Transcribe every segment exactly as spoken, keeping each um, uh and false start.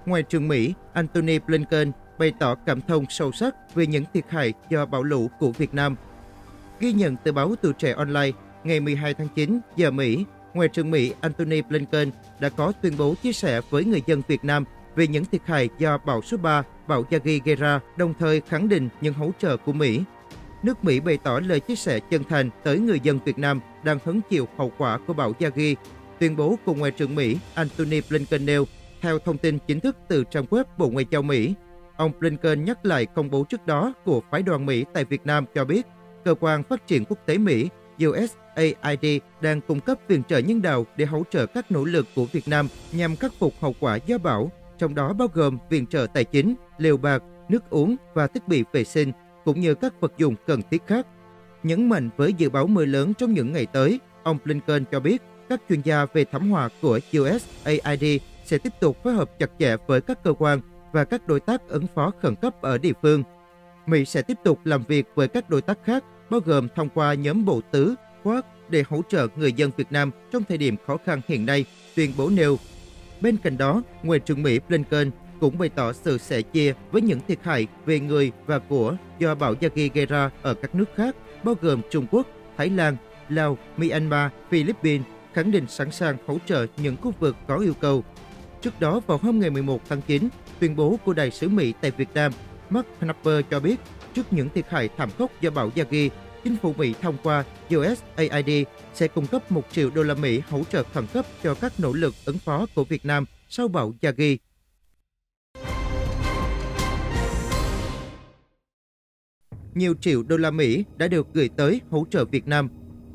Ngoại trưởng Mỹ Antony Blinken bày tỏ cảm thông sâu sắc về những thiệt hại do bão lũ của Việt Nam. Ghi nhận từ báo Tuổi Trẻ Online, ngày mười hai tháng chín giờ Mỹ, Ngoại trưởng Mỹ Antony Blinken đã có tuyên bố chia sẻ với người dân Việt Nam về những thiệt hại do bão số ba, bão Yagi gây ra, đồng thời khẳng định những hỗ trợ của Mỹ. Nước Mỹ bày tỏ lời chia sẻ chân thành tới người dân Việt Nam đang hứng chịu hậu quả của bão Yagi. Tuyên bố của Ngoại trưởng Mỹ Antony Blinken nêu, theo thông tin chính thức từ trang web Bộ Ngoại giao Mỹ. Ông Blinken nhắc lại công bố trước đó của phái đoàn Mỹ tại Việt Nam cho biết, Cơ quan Phát triển Quốc tế Mỹ U S A I D đang cung cấp viện trợ nhân đạo để hỗ trợ các nỗ lực của Việt Nam nhằm khắc phục hậu quả do bão, trong đó bao gồm viện trợ tài chính, lều bạt, nước uống và thiết bị vệ sinh, cũng như các vật dụng cần thiết khác. Nhấn mạnh với dự báo mưa lớn trong những ngày tới, ông Blinken cho biết các chuyên gia về thảm họa của U S A I D sẽ tiếp tục phối hợp chặt chẽ với các cơ quan và các đối tác ứng phó khẩn cấp ở địa phương. Mỹ sẽ tiếp tục làm việc với các đối tác khác, bao gồm thông qua nhóm bộ tứ, Quad để hỗ trợ người dân Việt Nam trong thời điểm khó khăn hiện nay, tuyên bố nêu. Bên cạnh đó, Ngoại trưởng Mỹ Blinken cũng bày tỏ sự sẻ chia với những thiệt hại về người và của do bão Yagi gây ra ở các nước khác, bao gồm Trung Quốc, Thái Lan, Lào, Myanmar, Philippines, khẳng định sẵn sàng hỗ trợ những khu vực có yêu cầu. Trước đó, vào hôm ngày mười một tháng chín, tuyên bố của Đại sứ Mỹ tại Việt Nam Mark Knapper cho biết, trước những thiệt hại thảm khốc do bão Yagi, chính phủ Mỹ thông qua U S A I D sẽ cung cấp một triệu đô la Mỹ hỗ trợ khẩn cấp cho các nỗ lực ứng phó của Việt Nam sau bão Yagi. Nhiều triệu đô la Mỹ đã được gửi tới hỗ trợ Việt Nam.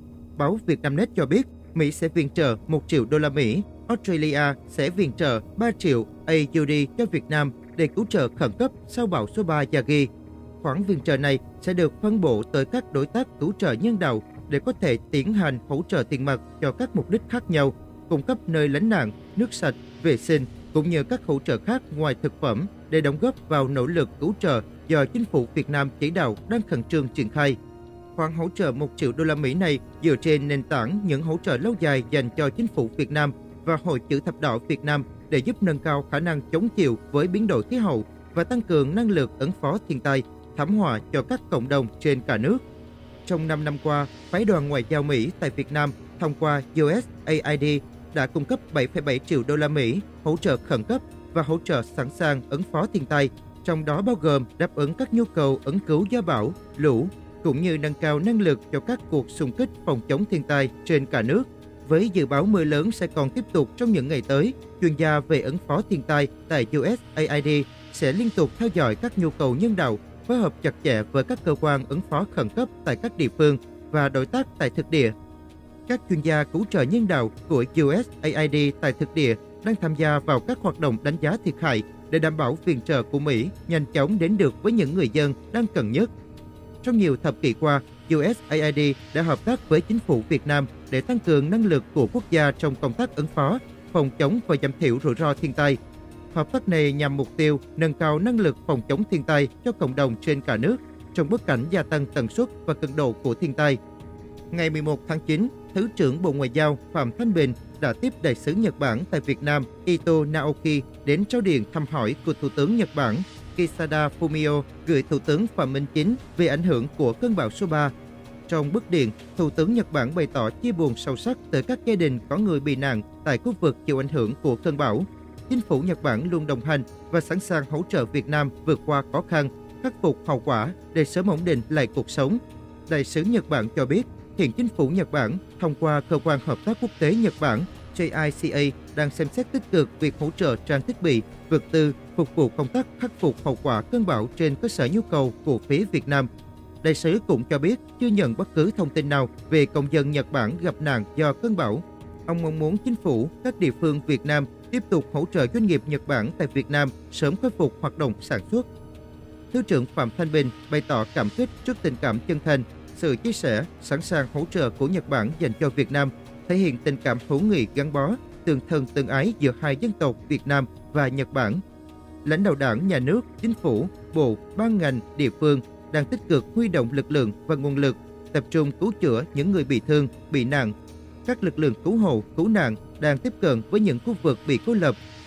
Báo Vietnamnet cho biết, Mỹ sẽ viện trợ một triệu đô la Mỹ, Australia sẽ viện trợ ba triệu A U D cho Việt Nam để cứu trợ khẩn cấp sau bão số ba Yagi. Khoản viện trợ này sẽ được phân bổ tới các đối tác cứu trợ nhân đạo để có thể tiến hành hỗ trợ tiền mặt cho các mục đích khác nhau, cung cấp nơi lánh nạn, nước sạch, vệ sinh, cũng như các hỗ trợ khác ngoài thực phẩm để đóng góp vào nỗ lực cứu trợ do chính phủ Việt Nam chỉ đạo đang khẩn trương triển khai. Khoản hỗ trợ một triệu đô la Mỹ này dựa trên nền tảng những hỗ trợ lâu dài dành cho chính phủ Việt Nam và Hội Chữ Thập Đỏ Việt Nam để giúp nâng cao khả năng chống chịu với biến đổi khí hậu và tăng cường năng lực ứng phó thiên tai, thảm họa cho các cộng đồng trên cả nước. Trong năm năm qua, phái đoàn Ngoại giao Mỹ tại Việt Nam thông qua U S A I D đã cung cấp bảy phẩy bảy triệu đô la Mỹ hỗ trợ khẩn cấp và hỗ trợ sẵn sàng ứng phó thiên tai, trong đó bao gồm đáp ứng các nhu cầu ứng cứu do bão, lũ, cũng như nâng cao năng lực cho các cuộc xung kích phòng chống thiên tai trên cả nước. Với dự báo mưa lớn sẽ còn tiếp tục trong những ngày tới, chuyên gia về ứng phó thiên tai tại U S A I D sẽ liên tục theo dõi các nhu cầu nhân đạo, phối hợp chặt chẽ với các cơ quan ứng phó khẩn cấp tại các địa phương và đối tác tại thực địa. Các chuyên gia cứu trợ nhân đạo của U S A I D tại thực địa đang tham gia vào các hoạt động đánh giá thiệt hại để đảm bảo viện trợ của Mỹ nhanh chóng đến được với những người dân đang cần nhất. Trong nhiều thập kỷ qua, U S A I D đã hợp tác với chính phủ Việt Nam để tăng cường năng lực của quốc gia trong công tác ứng phó, phòng chống và giảm thiểu rủi ro thiên tai. Hợp tác này nhằm mục tiêu nâng cao năng lực phòng chống thiên tai cho cộng đồng trên cả nước trong bối cảnh gia tăng tần suất và cường độ của thiên tai. Ngày mười một tháng chín, Thứ trưởng Bộ Ngoại giao Phạm Thanh Bình đã tiếp đại sứ Nhật Bản tại Việt Nam Ito Naoki đến trao điện thăm hỏi của Thủ tướng Nhật Bản Kishida Fumio gửi Thủ tướng Phạm Minh Chính về ảnh hưởng của cơn bão số ba. Trong bức điện, Thủ tướng Nhật Bản bày tỏ chia buồn sâu sắc tới các gia đình có người bị nạn tại khu vực chịu ảnh hưởng của cơn bão. Chính phủ Nhật Bản luôn đồng hành và sẵn sàng hỗ trợ Việt Nam vượt qua khó khăn, khắc phục hậu quả để sớm ổn định lại cuộc sống. Đại sứ Nhật Bản cho biết, hiện chính phủ Nhật Bản thông qua Cơ quan Hợp tác Quốc tế Nhật Bản J I C A đang xem xét tích cực việc hỗ trợ trang thiết bị, vật tư phục vụ công tác khắc phục hậu quả cơn bão trên cơ sở nhu cầu của phía Việt Nam. Đại sứ cũng cho biết chưa nhận bất cứ thông tin nào về công dân Nhật Bản gặp nạn do cơn bão. Ông mong muốn chính phủ, các địa phương Việt Nam tiếp tục hỗ trợ doanh nghiệp Nhật Bản tại Việt Nam sớm khôi phục hoạt động sản xuất. Thứ trưởng Phạm Thanh Bình bày tỏ cảm kích trước tình cảm chân thành, sự chia sẻ, sẵn sàng hỗ trợ của Nhật Bản dành cho Việt Nam, thể hiện tình cảm hữu nghị gắn bó, tương thân tương ái giữa hai dân tộc Việt Nam và Nhật Bản. Lãnh đạo Đảng, Nhà nước, Chính phủ, Bộ, ban ngành, địa phương đang tích cực huy động lực lượng và nguồn lực, tập trung cứu chữa những người bị thương, bị nạn. Các lực lượng cứu hộ, cứu nạn đang tiếp cận với những khu vực bị cô lập,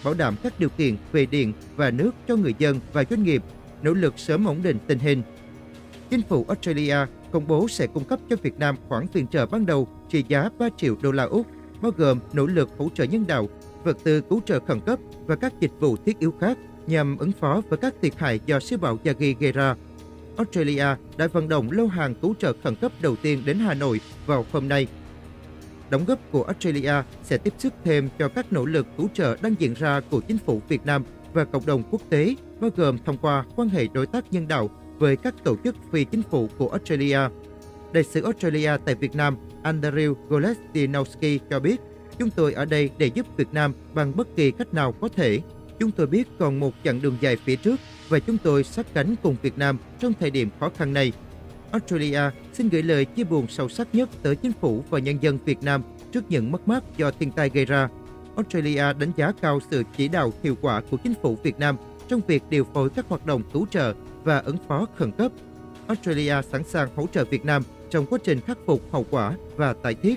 bảo đảm các điều kiện về điện và nước cho người dân và doanh nghiệp, nỗ lực sớm ổn định tình hình. Chính phủ Australia công bố sẽ cung cấp cho Việt Nam khoản viện trợ ban đầu trị giá ba triệu đô la Úc, bao gồm nỗ lực hỗ trợ nhân đạo, vật tư cứu trợ khẩn cấp và các dịch vụ thiết yếu khác nhằm ứng phó với các thiệt hại do siêu bão Yagi gây ra. Australia đã vận động lô hàng cứu trợ khẩn cấp đầu tiên đến Hà Nội vào hôm nay. Đóng góp của Australia sẽ tiếp sức thêm cho các nỗ lực cứu trợ đang diễn ra của chính phủ Việt Nam và cộng đồng quốc tế, bao gồm thông qua quan hệ đối tác nhân đạo với các tổ chức phi chính phủ của Australia. Đại sứ Australia tại Việt Nam Andrew Golestinowski cho biết, chúng tôi ở đây để giúp Việt Nam bằng bất kỳ cách nào có thể. Chúng tôi biết còn một chặng đường dài phía trước và chúng tôi sát cánh cùng Việt Nam trong thời điểm khó khăn này. Australia xin gửi lời chia buồn sâu sắc nhất tới chính phủ và nhân dân Việt Nam trước những mất mát do thiên tai gây ra. Australia đánh giá cao sự chỉ đạo hiệu quả của chính phủ Việt Nam trong việc điều phối các hoạt động cứu trợ và ứng phó khẩn cấp. Australia sẵn sàng hỗ trợ Việt Nam trong quá trình khắc phục hậu quả và tái thiết.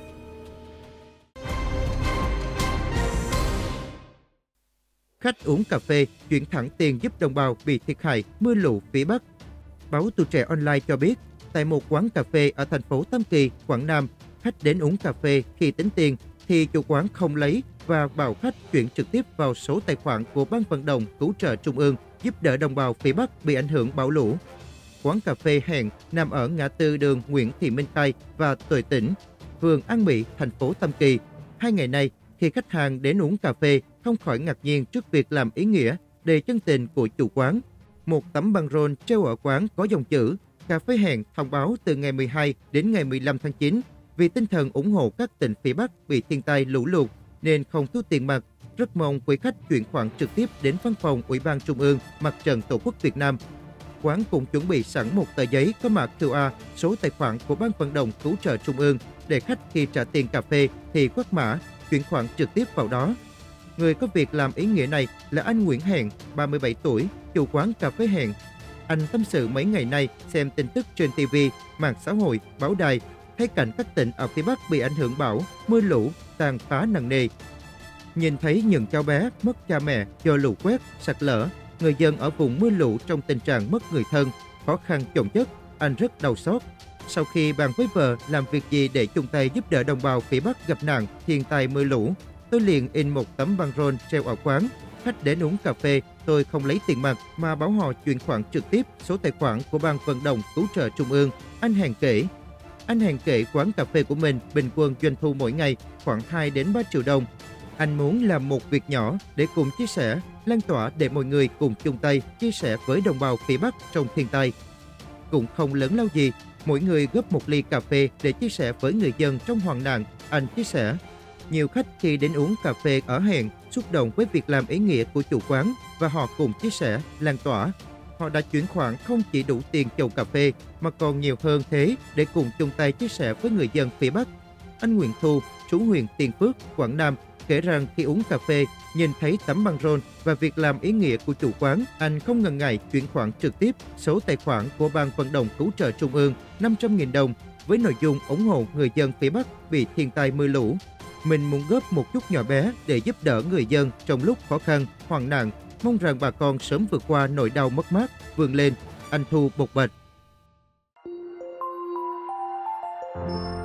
Khách uống cà phê, chuyển thẳng tiền giúp đồng bào bị thiệt hại mưa lũ phía Bắc. Báo Tuổi Trẻ Online cho biết, tại một quán cà phê ở thành phố Tam Kỳ, Quảng Nam, khách đến uống cà phê khi tính tiền thì chủ quán không lấy và bảo khách chuyển trực tiếp vào số tài khoản của Ban vận động cứu trợ Trung ương giúp đỡ đồng bào phía Bắc bị ảnh hưởng bão lũ. Quán cà phê Hẹn nằm ở ngã tư đường Nguyễn Thị Minh Khai và Tuệ Tĩnh, phường An Mỹ, thành phố Tam Kỳ. Hai ngày nay, khi khách hàng đến uống cà phê, không khỏi ngạc nhiên trước việc làm ý nghĩa đầy chân tình của chủ quán. Một tấm băng rôn treo ở quán có dòng chữ Cà phê Hẹn thông báo từ ngày mười hai đến ngày mười lăm tháng chín vì tinh thần ủng hộ các tỉnh phía Bắc bị thiên tai lũ lụt nên không thu tiền mặt. Rất mong quý khách chuyển khoản trực tiếp đến văn phòng Ủy ban Trung ương Mặt trận Tổ quốc Việt Nam. Quán cũng chuẩn bị sẵn một tờ giấy có mã quy rờ, số tài khoản của Ban vận động cứu trợ Trung ương để khách khi trả tiền cà phê thì quét mã, chuyển khoản trực tiếp vào đó. Người có việc làm ý nghĩa này là anh Nguyễn Hẹn, ba mươi bảy tuổi, chủ quán cà phê Hẹn. Anh tâm sự mấy ngày nay xem tin tức trên ti vi, mạng xã hội, báo đài, thấy cảnh các tỉnh ở phía Bắc bị ảnh hưởng bão, mưa lũ, tàn phá nặng nề. Nhìn thấy những cháu bé mất cha mẹ do lũ quét, sạt lở, người dân ở vùng mưa lũ trong tình trạng mất người thân, khó khăn chồng chất, anh rất đau xót. Sau khi bàn với vợ làm việc gì để chung tay giúp đỡ đồng bào phía Bắc gặp nạn thiên tai mưa lũ, tôi liền in một tấm băng rôn treo ở quán. Khách đến uống cà phê, tôi không lấy tiền mặt mà bảo họ chuyển khoản trực tiếp số tài khoản của Ban vận động cứu trợ Trung ương. Anh Hẹn kể. Anh Hẹn kể quán cà phê của mình bình quân doanh thu mỗi ngày khoảng hai đến ba triệu đồng. Anh muốn làm một việc nhỏ để cùng chia sẻ, lan tỏa để mọi người cùng chung tay chia sẻ với đồng bào phía Bắc trong thiên tai. Cũng không lớn lao gì, mỗi người góp một ly cà phê để chia sẻ với người dân trong hoạn nạn, anh chia sẻ. Nhiều khách khi đến uống cà phê ở Hẹn xúc động với việc làm ý nghĩa của chủ quán và họ cùng chia sẻ, lan tỏa. Họ đã chuyển khoản không chỉ đủ tiền chầu cà phê mà còn nhiều hơn thế để cùng chung tay chia sẻ với người dân phía Bắc. Anh Nguyễn Thu, trú huyện Tiên Phước, Quảng Nam, kể rằng khi uống cà phê, nhìn thấy tấm băng rôn và việc làm ý nghĩa của chủ quán, anh không ngần ngại chuyển khoản trực tiếp số tài khoản của Ban vận động cứu trợ Trung ương năm trăm nghìn đồng với nội dung ủng hộ người dân phía Bắc bị thiên tai mưa lũ. Mình muốn góp một chút nhỏ bé để giúp đỡ người dân trong lúc khó khăn, hoạn nạn, mong rằng bà con sớm vượt qua nỗi đau mất mát, vươn lên, anh Thu bộc bạch.